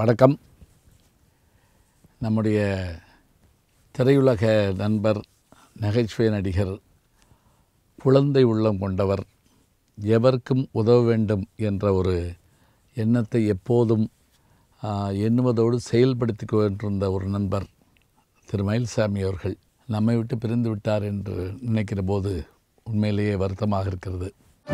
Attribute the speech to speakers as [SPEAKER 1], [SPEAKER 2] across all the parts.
[SPEAKER 1] வணக்கம். நம்முடைய திரையுலக நண்பர், நகைச்சுவை நடிகர், குழந்தை உள்ளம் கொண்டவர், எவருக்கும் உதவ வேண்டும் என்ற ஒரு எண்ணத்தை எப்போதும் எண்ணுவதோடு செயல்படுத்தி கொண்டிருந்த ஒரு நண்பர் திரு மயில்சாமி அவர்கள் நம்மை விட்டு பிரிந்து விட்டார் என்று நினைக்கிற போது உண்மையிலேயே வருத்தமாக இருக்கிறது.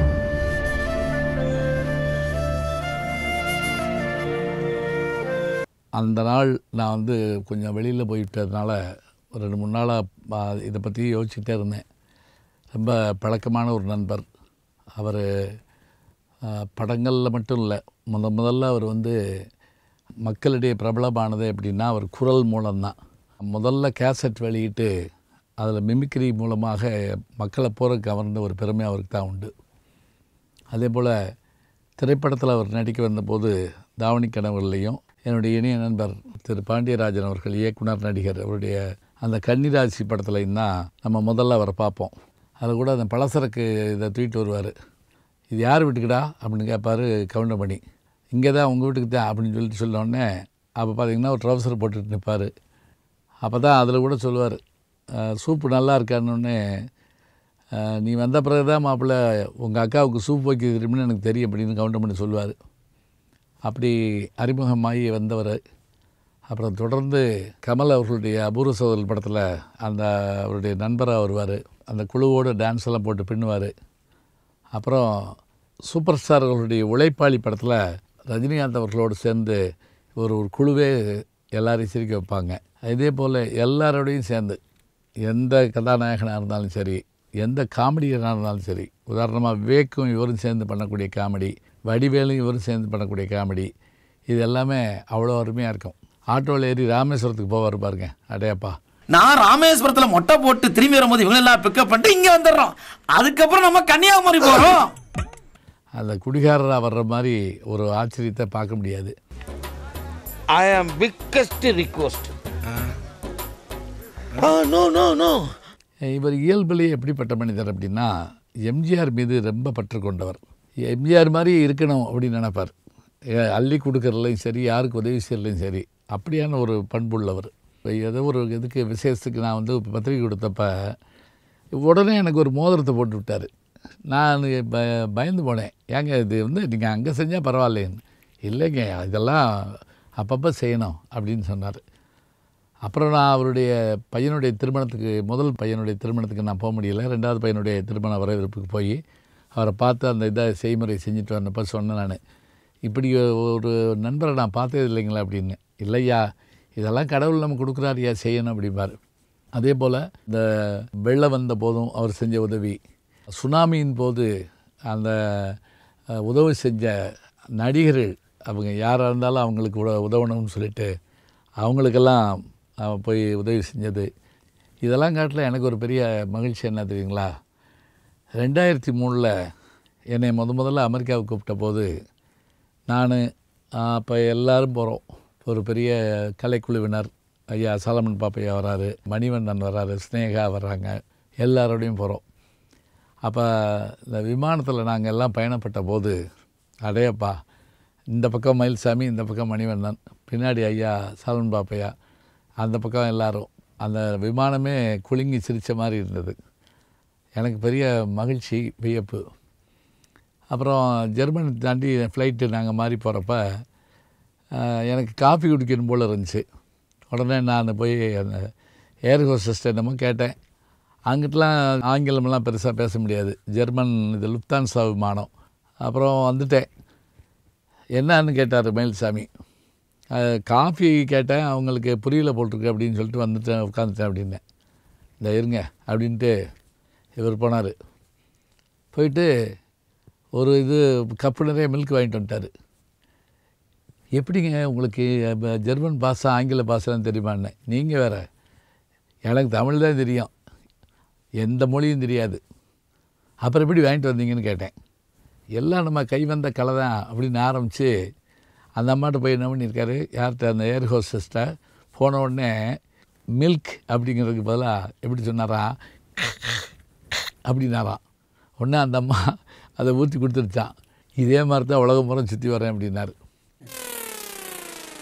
[SPEAKER 1] அந்த நாள் நான் கொஞ்சம் வெளியில் போயிட்டதுனால ஒரு 2-3 நாளாக இதை பற்றி யோசிச்சுட்டே இருந்தேன். ரொம்ப பழக்கமான ஒரு நண்பர். அவர் படங்களில் மட்டும் இல்லை, முதல்ல அவர் மக்களிடையே பிரபலமானது எப்படின்னா அவர் குரல் மூலம்தான். முதல்ல கேசட் வெளியிட்டு அதில் மிமிக்ரி மூலமாக மக்களை பூரா கவர்ந்த ஒரு பெருமை அவருக்கு தான் உண்டு. அதே போல் திரைப்படத்தில் அவர் நடிக்க வந்தபோது தாவணி கனவுகள்லையும் என்னுடைய இணைய நண்பர் திரு பாண்டியராஜன் அவர்கள், இயக்குனர், நடிகர், அவருடைய அந்த கன்னிராசி படத்துலையும் தான் நம்ம முதல்ல அவரை பார்ப்போம். அதில் கூட அந்த பலசரக்கு இதை தூக்கிட்டு வருவார். இது யார் வீட்டுக்குடா அப்படின்னு கேட்பார் கவுண்டமணி. இங்கே தான் உங்கள் வீட்டுக்கு தான் அப்படின்னு சொன்னோடனே அப்போ பார்த்திங்கன்னா ஒரு ட்ரௌசர் போட்டுட்டு நிற்பார். அப்போ தான் அதில் கூட சொல்லுவார், சூப்பு நல்லா இருக்கானோடனே, நீ வந்த பிறகு தான் மாப்பிள்ளை உங்கள் அக்காவுக்கு சூப் வைக்க தெரியும்னு எனக்கு தெரியும் அப்படின்னு கவுண்டமணி சொல்லுவார். அப்படி அறிமுகமாகி வந்தவர். அப்புறம் தொடர்ந்து கமல் அவர்களுடைய அபூர்வ சகோதரர் படத்தில் அந்த அவருடைய நண்பராக வருவார். அந்த குழுவோடு டான்ஸ் எல்லாம் போட்டு பின்னுவார். அப்புறம் சூப்பர் ஸ்டார் அவர்களுடைய உழைப்பாளி படத்தில் ரஜினிகாந்த் அவர்களோடு சேர்ந்து ஒரு குழுவே எல்லாரையும் சிரிக்க வைப்பாங்க. இதே போல் எல்லாரோடையும் சேர்ந்து எந்த கதாநாயகனாக இருந்தாலும் சரி, எந்த காமெடியனாக இருந்தாலும் சரி, உதாரணமாக விவேக்கும் இவரும் சேர்ந்து பண்ணக்கூடிய காமெடி, வடிவேலும் இவரும் சேர்ந்து பண்ணக்கூடிய காமெடி, இது எல்லாமே அவ்வளோ அருமையாக இருக்கும். ஆட்டோவில் ஏறி ராமேஸ்வரத்துக்கு போவார் பாருங்க, அடையப்பா.
[SPEAKER 2] நான் ராமேஸ்வரத்தில் மொட்டை போட்டு திரும்பி வரும்போது இவங்களெல்லாம் பிக்கப் பண்ணிட்டு இங்கே வந்துடுறோம். அதுக்கப்புறம் நம்ம கன்னியாகுமரி போகிறோம்.
[SPEAKER 1] அந்த குடிகாரராக வர்ற மாதிரி ஒரு ஆச்சரியத்தை பார்க்க முடியாது.
[SPEAKER 3] I am biggest request. No.
[SPEAKER 1] இவர் இயல்பிலேயே எப்படிப்பட்ட மனிதர் அப்படின்னா, எம்ஜிஆர் மீது ரொம்ப பற்று கொண்டவர். எம்ஜிஆர் மாதிரி இருக்கணும் அப்படின்னு நினைப்பார். அள்ளி கொடுக்கறதுலையும் சரி, யாருக்கு உதவி செய்யறதுலையும் சரி, அப்படியான ஒரு பண்புள்ளவர். ஏதோ ஒரு இதுக்கு விசேஷத்துக்கு நான் பத்திரிக்கை கொடுத்தப்ப உடனே எனக்கு ஒரு மோதிரத்தை போட்டு விட்டார். நான் பயந்து போனேன். ஏங்க இது நீங்கள் அங்கே செஞ்சால் பரவாயில்லைன்னு. இல்லைங்க, இதெல்லாம் அப்பப்போ செய்யணும் அப்படின்னு சொன்னார். அப்புறம் நான் அவருடைய பையனுடைய திருமணத்துக்கு, முதல் பையனுடைய திருமணத்துக்கு நான் போக முடியல. 2வது பையனுடைய திருமண வரவேற்புக்கு போய் அவரை பார்த்து அந்த இதை செய்முறை செஞ்சுட்டு வந்தப்போ சொன்னேன், நான் இப்படி ஒரு நண்பரை நான் பார்த்தது இல்லைங்களா அப்படின்னு. இல்லையா, இதெல்லாம் கடவுள் நம்ம கொடுக்குறாருயா, செய்யணும் அப்படிம்பார். அதே போல் இந்த வெள்ளம் வந்த போதும் அவர் செஞ்ச உதவி, சுனாமியின் போது அந்த உதவி செஞ்ச நடிகர்கள், அவங்க யாராக இருந்தாலும் அவங்களுக்கு உதவணும்னு சொல்லிட்டு அவங்களுக்கெல்லாம் போய் உதவி செஞ்சது, இதெல்லாம் காட்டில் எனக்கு ஒரு பெரிய மகிழ்ச்சி என்ன தெரியுங்களா, 2003 என்னை முதல்ல அமெரிக்காவுக்கு கூப்பிட்ட போது நான் அப்போ எல்லோரும் போகிறோம். ஒரு பெரிய கலைக்குழுவினர், ஐயா சாலமன் பாப்பையா வராரு, மணிவண்ணன் வராரு, ஸ்னேகா வர்றாங்க, எல்லாரோடையும் போகிறோம். அப்போ இந்த விமானத்தில் நாங்கள் எல்லாம் பயணப்பட்ட போது, அடையப்பா, இந்த பக்கம் மயில்சாமி, இந்த பக்கம் மணிவண்ணன், பின்னாடி ஐயா சாலமன் பாப்பையா, அந்த பக்கம் எல்லோரும், அந்த விமானமே குலுங்கி சிரித்த மாதிரி இருந்தது. எனக்கு பெரிய மகிழ்ச்சி, வியப்பு. அப்புறம் ஜெர்மனி தாண்டி ஃப்ளைட்டு நாங்கள் மாறி போகிறப்ப எனக்கு காஃபி குடிக்கணும் போல் இருந்துச்சு. உடனே நான் போய் அந்த ஏர் ஹோஸ்டஸ்ட்டை என்னமோ கேட்டேன். அங்கிட்டலாம் ஆங்கிலமெல்லாம் பெருசாக பேச முடியாது, ஜெர்மன் இது லுப்தான்சா விமானம். அப்புறம் வந்துட்டேன். என்னன்னு கேட்டார் மயில்சாமி. காஃபி கேட்டேன், அவங்களுக்கு புரியல போட்டிருக்கு அப்படின்னு சொல்லிட்டு வந்துட்டேன், உட்காந்துட்டேன் அப்படின்னேன். இந்த இருங்க அப்படின்ட்டு இவர் போனார். போயிட்டு ஒரு கப்பு நிறைய மில்க் வாங்கிட்டு வந்துட்டார். எப்படிங்க உங்களுக்கு ஜெர்மன் பாஷை, ஆங்கில பாஷைலாம் தெரியுமான்னு. நீங்கள் வேறு, எனக்கு தமிழ் தான் தெரியும், எந்த மொழியும் தெரியாது. அப்புறம் எப்படி வாங்கிட்டு வந்தீங்கன்னு கேட்டேன். எல்லாம் நம்ம கை வந்த கலை தான் அப்படின்னு ஆரம்பித்து அந்த அம்மாட்ட போய் என்ன பண்ணியிருக்காரு, யார்கிட்ட, அந்த ஏர் ஹோஸ்டஸ்ட்டை போன உடனே மில்க் அப்படிங்கிறதுக்கு பதிலாக எப்படி சொன்னாராம், அப்படின்னாராம். உடனே அந்த அம்மா அதை ஊற்றி கொடுத்துருச்சான். இதே மாதிரி தான் உலகம் முறை சுற்றி வரேன் அப்படின்னாரு.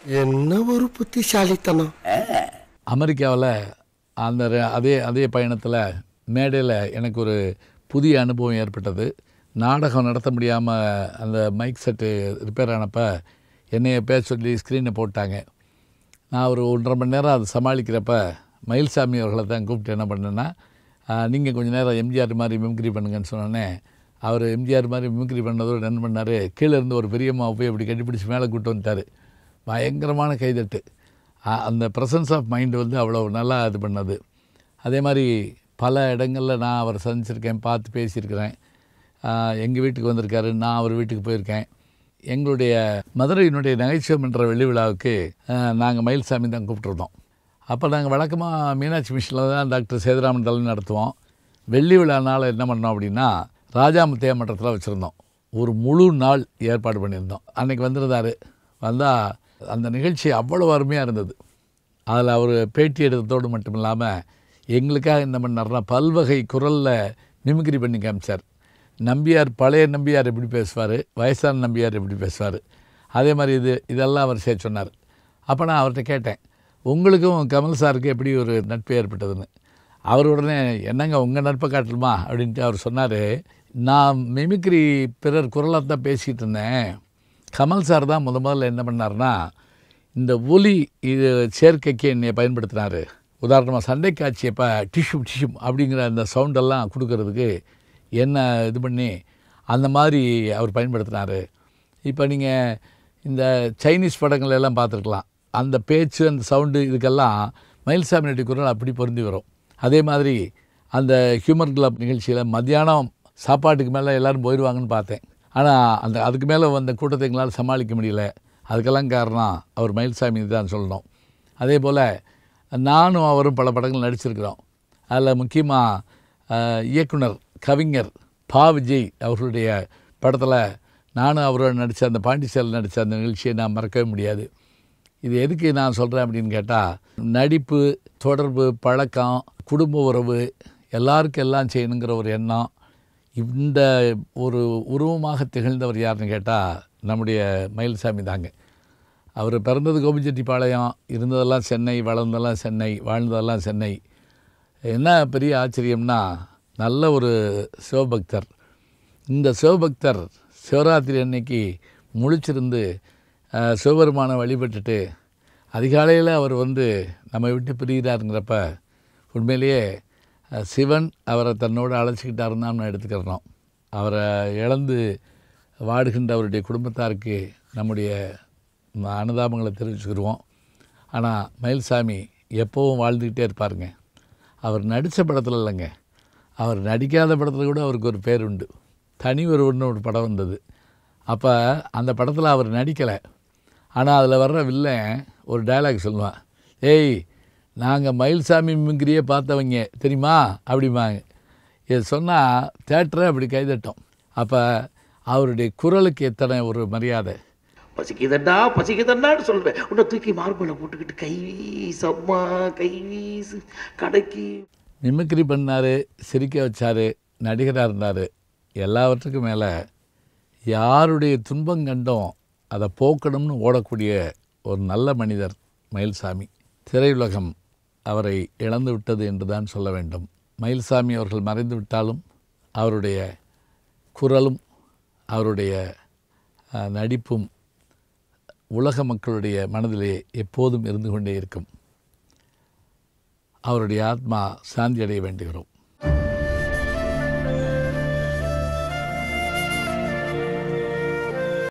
[SPEAKER 3] என்ன ஒரு புத்திசாலித்தனம்.
[SPEAKER 1] அமெரிக்காவில் அந்த அதே பயணத்தில் மேடையில் எனக்கு ஒரு புதிய அனுபவம் ஏற்பட்டது. நாடகம் நடத்த முடியாமல் அந்த மைக் செட்டு ரிப்பேர் ஆனப்போ என்னைய பேச சொல்லி ஸ்க்ரீனை போட்டாங்க. நான் ஒரு 1.5 மணி நேரம் அதை சமாளிக்கிறப்ப மயில்சாமி அவர்களை தான் கூப்பிட்டு என்ன பண்ணேன்னா, நீங்கள் கொஞ்சம் நேரம் எம்ஜிஆர் மாதிரி மிமிக்ரி பண்ணுங்கன்னு சொன்னோன்னே, அவர் எம்ஜிஆர் மாதிரி மிமிக்ரி பண்ணதோடு என்ன பண்ணார், கீழே இருந்து ஒரு பெரியம்மா போய் அப்படி கட்டிப்பிடிச்சி மேலே கூப்பிட்டு வந்துட்டார். பயங்கரமான கைதட்டு. அந்த ப்ரெசன்ஸ் ஆஃப் மைண்டு வந்து அவ்வளோ நல்லா இது பண்ணது. அதே மாதிரி பல இடங்களில் நான் அவரை சந்திச்சிருக்கேன், பார்த்து பேசியிருக்கிறேன். எங்கள் வீட்டுக்கு வந்திருக்காரு, நான் அவர் வீட்டுக்கு போயிருக்கேன். எங்களுடைய மதுரையினுடைய நகைச்சுவை மன்ற வெள்ளி விழாவுக்கு நாங்கள் மயில்சாமி தான் கூப்பிட்ருந்தோம். அப்போ நாங்கள் வழக்கமாக மீனாட்சி மிஷனில் தான் டாக்டர் சேதுராமன் தலைமை நடத்துவோம். வெள்ளி விழானால் என்ன பண்ணோம் அப்படின்னா, ராஜாமுத்தையா மன்றத்தில் வச்சுருந்தோம். ஒரு முழு நாள் ஏற்பாடு பண்ணியிருந்தோம். அன்றைக்கி வந்திருந்தார். வந்தால் அந்த நிகழ்ச்சி அவ்வளோ அருமையாக இருந்தது. அதில் அவர் பேட்டி எடுத்ததோடு மட்டும் இல்லாமல் எங்களுக்காக என்ன பண்ணார்னா, பல்வகை குரலில் மிமிக்ரி பண்ணி காமிச்சார். நம்பியார், பழைய நம்பியார் எப்படி பேசுவார், வயசான நம்பியார் எப்படி பேசுவார், அதே மாதிரி இதெல்லாம் அவர் சொன்னார். அப்போ நான் அவர்கிட்ட கேட்டேன், உங்களுக்கும் கமல் சாருக்கு எப்படி ஒரு நட்பு ஏற்பட்டதுன்னு. அவர் உடனே, என்னங்க உங்கள் நட்பை காட்டலுமா அப்படின்ட்டு அவர் சொன்னார், நான் மிமிக்ரி பிறர் குரலாக தான் பேசிகிட்டு இருந்தேன். கமல் சார் தான் முதல்ல என்ன பண்ணார்னா, இந்த ஒலி இது சேர்க்கைக்கு என்னை பயன்படுத்தினார். உதாரணமாக சண்டை காட்சியப்போ டிஷ்யூம் டிஷ்யூம் அப்படிங்கிற அந்த சவுண்டெல்லாம் கொடுக்கறதுக்கு என்ன இது பண்ணி அந்த மாதிரி அவர் பயன்படுத்தினார். இப்போ நீங்கள் இந்த சைனீஸ் படங்கள் எல்லாம் பார்த்துருக்கலாம். அந்த பேச்சு, அந்த சவுண்டு, இதுக்கெல்லாம் மயில்சாமியுடைய குரல் அப்படி பொருந்தி வரும். அதே மாதிரி அந்த ஹியூமர் கிளப் நிகழ்ச்சியில் மத்தியானம் சாப்பாட்டுக்கு மேலே எல்லோரும் போயிடுவாங்கன்னு பார்த்தேன். ஆனால் அதுக்கு மேலே வந்த கூட்டத்தை எங்களால் சமாளிக்க முடியல. அதுக்கெல்லாம் காரணம் அவர் மயில்சாமி தான் சொல்லணும். அதே போல் நானும் அவரும் பல படங்கள் நடிச்சிருக்கிறோம். அதில் முக்கியமாக இயக்குனர் கவிஞர் பா. விஜய் அவர்களுடைய படத்தில் நானும் அவரோட நடித்த அந்த பாண்டிச்சேரியில் நடித்த அந்த நிகழ்ச்சியை நான் மறக்கவே முடியாது. இது எதுக்கு நான் சொல்கிறேன் அப்படின்னு கேட்டால், நடிப்பு, தொடர்பு, பழக்கம், குடும்ப உறவு, எல்லாருக்கும் எல்லாம் செய்யணுங்கிற ஒரு எண்ணம், இந்த ஒரு உருவமாக திகழ்ந்தவர் யாருன்னு கேட்டால் நம்முடைய மயில்சாமி தாங்க. அவர் பிறந்தது கோபிச்செட்டிப்பாளையம், இருந்ததெல்லாம் சென்னை, வளர்ந்ததெல்லாம் சென்னை, வாழ்ந்ததெல்லாம் சென்னை. என்ன பெரிய ஆச்சரியம்னா, நல்ல ஒரு சிவபக்தர். இந்த சிவபக்தர் சிவராத்திரி அன்னைக்கு முழிச்சிருந்து சிவபெருமானை வழிபட்டுட்டு அதிகாலையில் அவர் நம்ம விட்டு பிரிகிறாருங்கிறப்ப உண்மையிலேயே சிவன் அவரை தன்னோடு அழைச்சிக்கிட்டாருன்னு நான் எடுத்துக்கிறோம். அவரை இழந்து வாடுகின்ற அவருடைய குடும்பத்தாருக்கு நம்முடைய அனுதாபங்களை தெரிவிச்சுக்கிடுவோம். ஆனால் மயில்சாமி எப்போவும் வாழ்ந்துக்கிட்டே இருப்பாருங்க. அவர் நடித்த படத்தில் இல்லைங்க, அவர் நடிக்காத படத்தில் கூட அவருக்கு ஒரு பேர் உண்டு. தனி ஒருவர்னு ஒரு படம் வந்தது. அப்போ அந்த படத்தில் அவர் நடிக்கலை. ஆனால் அதில் வர்ற வில்லன் ஒரு டயலாக் சொல்லுவான், ஏய் நாங்கள் மயில்சாமி மிமிக்ரியே பார்த்தவங்க தெரியுமா அப்படிம்பாங்க. இது சொன்னால் தேட்டரை அப்படி கைதட்டும். அப்போ அவருடைய குரலுக்கு எத்தனை ஒரு மரியாதை.
[SPEAKER 3] பசிக்குதண்டான்னு சொல்கிறேன், உன்னை தூக்கி மார்பலை போட்டுக்கிட்டு கைவீசம்மா கைவீசு கடைக்கு.
[SPEAKER 1] மிமிக்ரி பண்ணார், சிரிக்க வச்சார், நடிகராக இருந்தார். எல்லாவற்றுக்கும் மேலே யாருடைய துன்பம் கண்டும் அதை போக்கணும்னு ஓடக்கூடிய ஒரு நல்ல மனிதர் மயில்சாமி. திரையுலகம் அவரை இழந்து விட்டது என்று தான் சொல்ல வேண்டும். மயில்சாமி அவர்கள் மறைந்து விட்டாலும் அவருடைய குரலும் அவருடைய நடிப்பும் உலக மக்களுடைய மனதிலே எப்போதும் இருந்து கொண்டே இருக்கும். அவருடைய ஆத்மா சாந்தி அடைய வேண்டுகிறோம்.